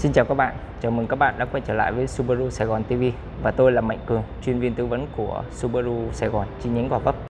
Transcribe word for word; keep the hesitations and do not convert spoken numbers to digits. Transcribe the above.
Xin chào các bạn, chào mừng các bạn đã quay trở lại với Subaru Sài Gòn ti vi và tôi là Mạnh Cường, chuyên viên tư vấn của Subaru Sài Gòn chi nhánh Gò Vấp.